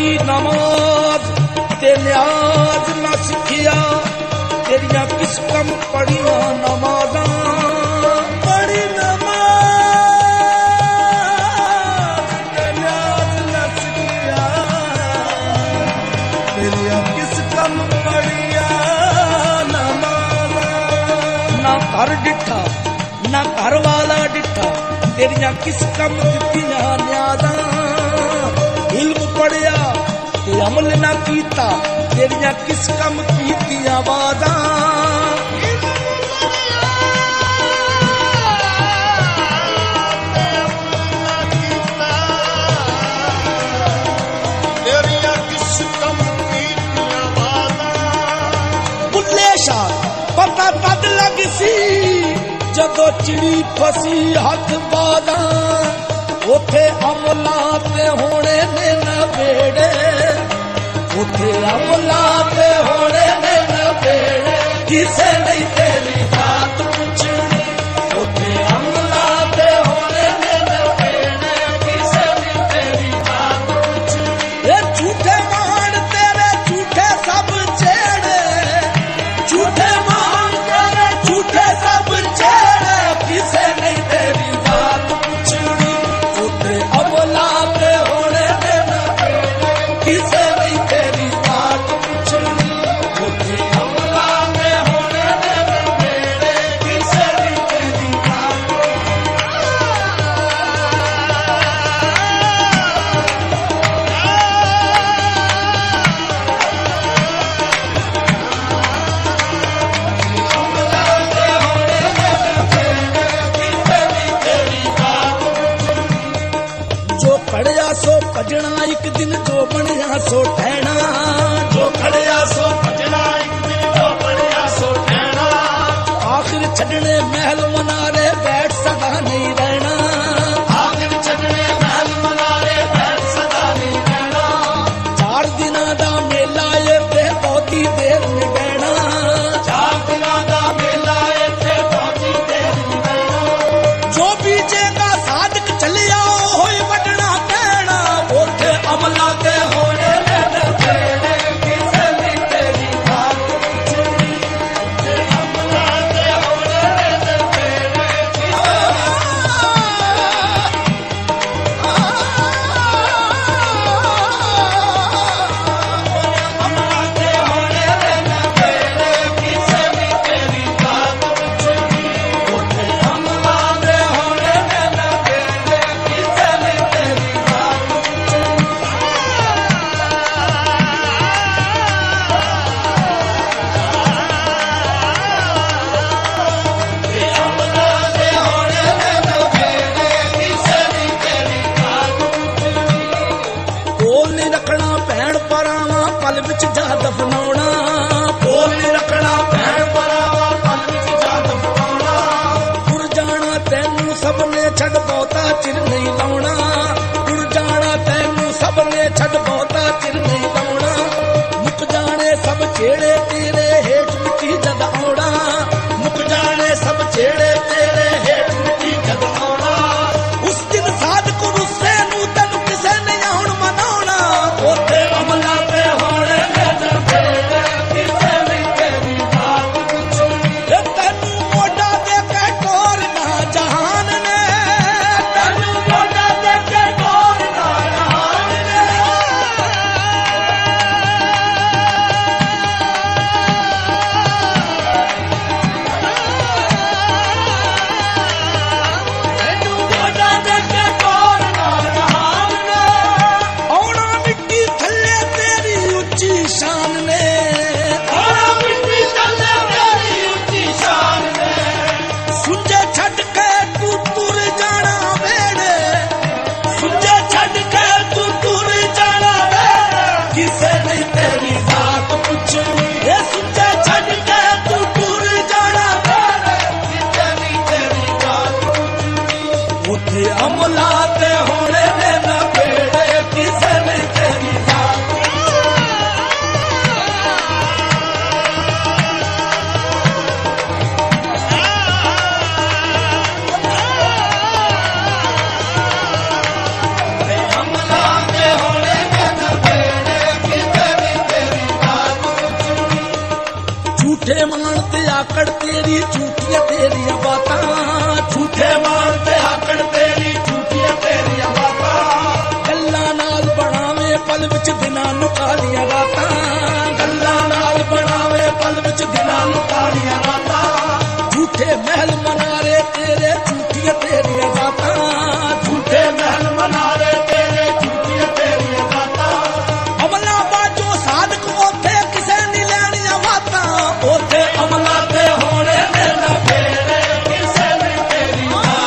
पढ़ी नमाज ते न्याज न सिखिया तेरिया किस कम पढ़िया नमाज़ां पढ़ी नमाज ते न्याज न सिखिया तेरिया किस कम पढ़िया नमाज़ां ना घर डिठा ना घर वाला डिठा तेरिया किस कम दित्तियां न्याज़ां इल्म पढ़िया ते अमल ना कीता तेरिया किस कम कीतियां वादां तेरिया किस कम कीतियां वादां बुल्ले शाह पता तद लग सी जदों चिड़ी फसी हथ बादां उथे अमला ते होने ने नवेड़े उथे अमला ते होने ने नवेड़े किसे नहीं तेरी बात पूछनी उथे अमला ते होने ने नवेड़े किसे नहीं तेरी बात पूछनी ये झूठे मान तेरे झूठे सब छेड़े झूठे मान तेरे झूठे सब छेड़े किसे नहीं तेरी बात पूछनी उथे अमला ते होने ने नवेड़े किसे नहीं तेरी बात पूछनी उथे अमला ते होने ने नवेड़े किसे नहीं तेरी बात जो खड़िया सो भजना एक दिन जो बनया सो ठहना जो खड़िया सो भजना एक दिन जो बनया सो ठहना आखिर छड़ने महल मनारे बैठ सदा नहीं रहना आखिर छड़ने महल मनारे बैठ सदा नहीं रहना 4 दिना दा मेला ये ते बहुती देर में बहना 4 दिना दा मेला इत्थे बहुती देर नहीं रहना जो बीजेगा साधक चलिया होई वडना कहना उथे अमला ते होने ने नवेड़े किसे नहीं तेरी बात पूछनी ते अमला ते होने ने नवेड़े किसे अमला ते होने ने नवेड़े किसे नहीं तेरी बात पूछनी उथे अमला ते होने ने नवेड़े किसे नहीं तेरी बात ते अमला ते होने ने नवेड़े किसे नहीं तेरी बात कोल नहीं रखना भैन परावा पल विच जा दफनाउणा कोल नहीं रखना भैन परावा पल विच जा दफनाउणा टुर जाना तैनू सबने छड़ बहुता चिर नहीं लाउणा टुर जाना तैनू सबने छड़ बहुता चिर नहीं लाउणा मुक जाने सब छेड़े तेरे हेठ मिट्टी जद आउणा मुक जाने सब छेड़े तेरे हेठ मिट्टी जद आउणा उस दिन साधक रुस्से नू तैनू किसे नहीं आउण मनाउणा उथे अमला ते होने ने नवेड़े किसे नहीं तेरी बात पूछनी ए तैनू मोढा दे के टोरना जहान ने तैनू मोढा दे के टोरना जहान ने तैनू मोढा दे के टोरना जहान ने आउणा मिट्टी थल्ले तेरी उच्ची शान ने आउणा मिट्टी थल्ले तेरी उच्ची शान ने सुंजे छड़ के तू तुर जाना वेड़े सुझे छड़ के तू टुर जाना वेड़े किसे नहीं तेरी बात पूछनी ए सुंजे छड़ के तू टुर जाना वेड़े किसे नहीं तेरी बात पूछनी उथे अमला ते होने ने नवेड़े किसे नहीं तेरी बात अमला ते होने ने नवेड़े आकड़ तेरी झूठियां तेरियां बातां, झूठे मान ते आकड़ तेरी झूठियां तेरियां बातां, गल्लां नाल बनावे पल विच दिनां नूं कालियां रातां, गल्लां नाल बनावे पल विच दिनां नूं कालियां रातां, झूठे महल मनारे तेरे झूठियां तेरियां बातां, झूठे महल मनारे तेरे झूठियां तेरियां बातां, अमला बाजो साधक ओथे किसे नहीं लैणियां बातां, ओथे अमला ते होणे ने ना फेरे किसे नहीं तेरी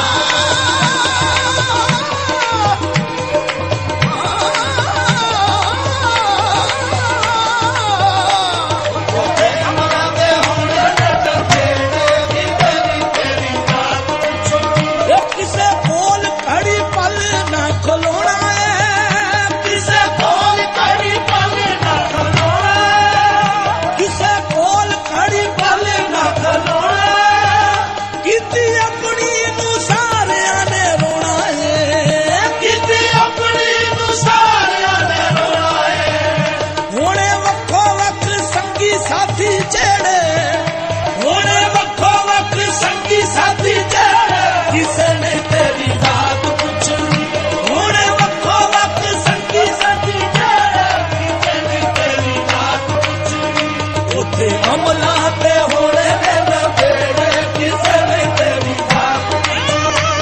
ओथे अमला ते होणे ने ना फेरे किसे नहीं तेरी बात पुछनी, ए किसे बोल घड़ी पल ना खलोना है, किसे बोल कड़ी पल ना खलोना, किसे बोल घड़ी पल ना खलोना, कीती अपनी नूं सारियां ने रोना है, किते अपनी नूं सारियां ने रोना है, हुणे वक्खो वक्ख संगी साथी जेड़े, हुणे वक्खो वक्ख संगी साथी जेड़े किसे ने तेरी बात पुछनी, हुणे वक्खो वक्ख संगी साथी जेड़े किसे ने तेरी बात पुछनी, ओथे अमला ते होणे ने ना फेरे किसे ने तेरी बात पुछनी,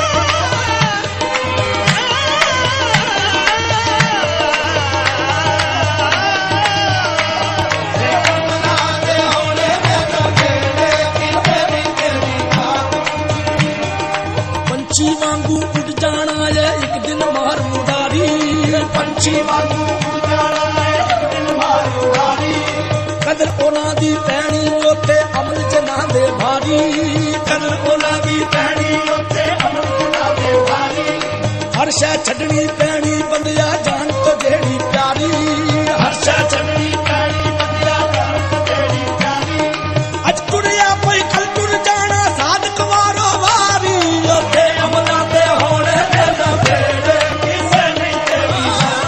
अमला ते होणे ने ना फेरे किसे ने तेरी बात पंछी वांगू उड़ जाना है एक दिन मार मुडारी, पंछी वांगू उड़ जाना है एक दिन मार उड़ारी, कदर ओना दी पैणी ओथे अमल जना दे भारी, कदर ओला दी पैणी उत्ते अमल जना दे भारी, हर शै छड्डनी पैणी बंदिया जान तो जेड़ी प्यारी, हर शै छड्डनी पैणी बंदिया जान तो जेड़ी प्यारी, अज टुरिया कोई कल टुर जाना साधक वारो वारी, उत्ते अमला ते होणे ने ना फेरे किसे नहीं तेरी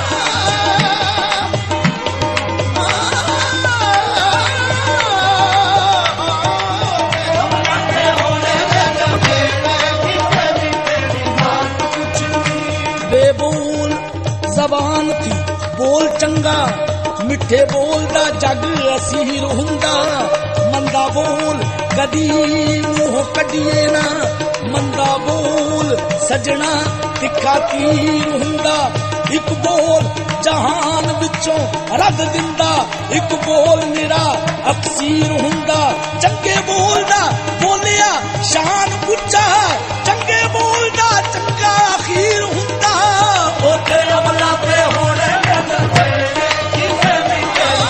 अमला ते होणे ने ना फेरे किसे नहीं तेरी बात पुछनी, बेबोल जबान थी बोल चंगा, मिठे बोल दा जग असीर हुंदा, मंदा बोल कदी मूंह कढिए ना, मंदा बोल सजना तिखा तीर हुंदा, एक बोल जहान विचों रद दिंदा, एक बोल निरा अक्सीर हुंदा, चंगे बोल दा बोलिया शान उच्चा, चंगे बोल दा चंगा अखीर हुंदा, ओथे अमला ते होणे ने ना फेरे किसे नहीं तेरी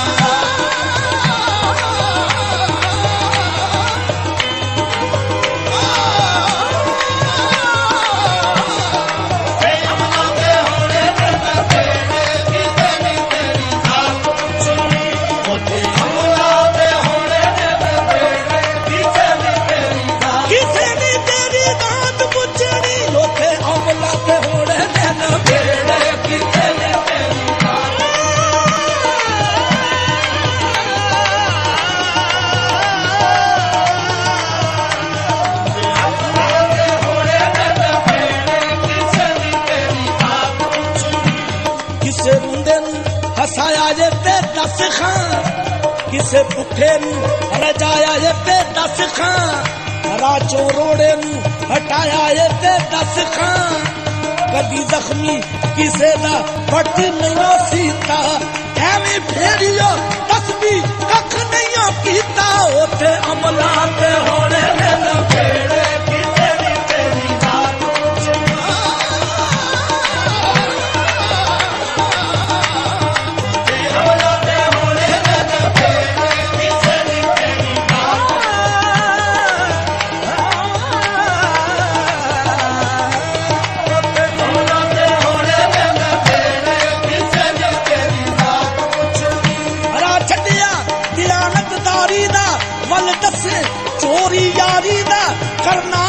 अमला ते होणे ने ना फेरे किसे नहीं तेरी बात पुछनी, ओथे अमला ते होणे ने ना फेरे किसे नहीं तेरी बात किसे नी तेरी बात पुछनी, ओथे अमला ते होणे ने ना फेरे किसे नहीं तेरी बात अमला ते होणे ने ना फेरे किसे नहीं तेरी बात पुछनी, किसे रुंदे नूं हसाया जे ते दस खां, किसे भुखे नूं रजाया जे ते दस खां, राचों रोड़े नूं हटाया जे ते दस खां, कदी जख्मी किसे दा पट नहीं सीता, एवें फेरियो दस भी कख नहीं कीता, ओथे अमला ते होणे ने ना फेरे किसे नहीं तेरी बात पुछनी, अमला ते होणे ने ना फेरे किसे नहीं तेरी बात अमला ते होणे ने ना फेरे किसे नहीं तेरी बात पुछनी, हरा छड़िया दियानतदारी दा वल दसे चोरी यारी दा करना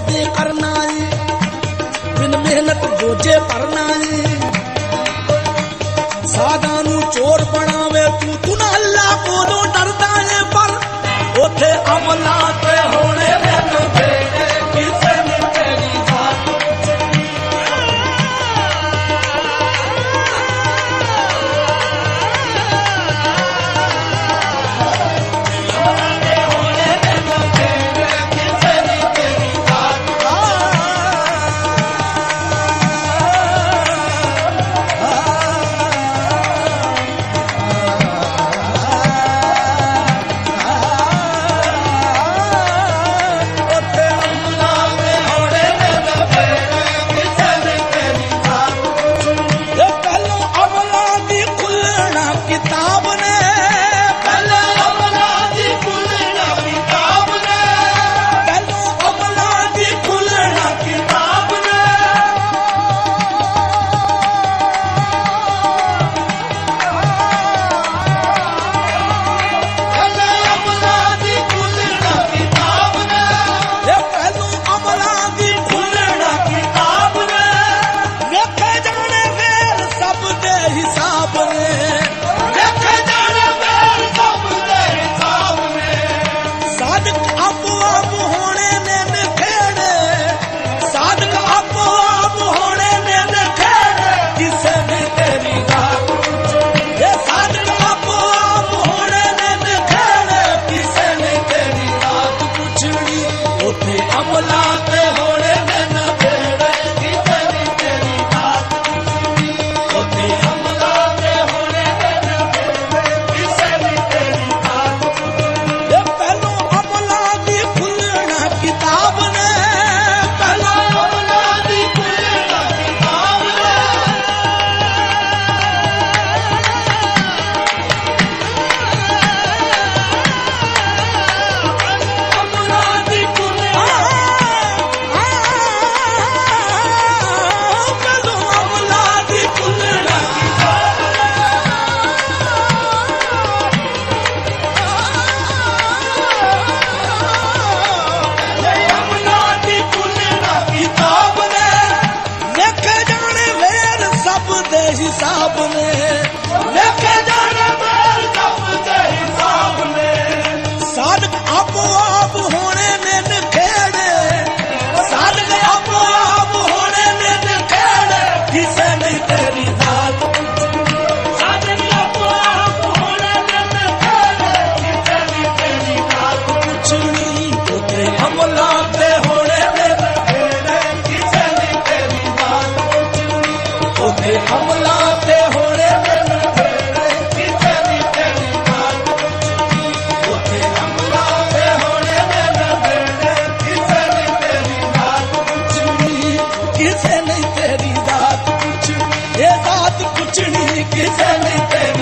दे करना है, बिन मेहनत बोझे भरना है। सादा नू चोर बनावे तू ना अल्लाह कोलों डरदा है, पर उथे अमला ते होने मैनू बेड़े किसे ने तेरी जात हिसाब ने लेके जाने मेर सब दे हिसाब ने। साधक आपो आप होने ने नखेड़े, साधक आपो आप होने ने नखेड़े, किसे नहीं तेरी जात साधक आपो आप होने ने नखेड़े, किसे नहीं तेरी जात पूछनी। उते हमला ते होने ने नखेड़े, किसे नहीं तेरी जात पूछनी। उते हमला किसे नहीं तेरी